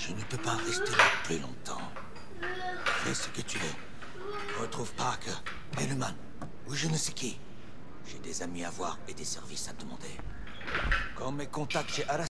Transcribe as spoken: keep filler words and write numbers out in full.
Je ne peux pas rester là plus longtemps. Fais ce que tu veux. Retrouve Parker, Helluman, ou je ne sais qui. J'ai des amis à voir et des services à demander. Comme mes contacts chez Arras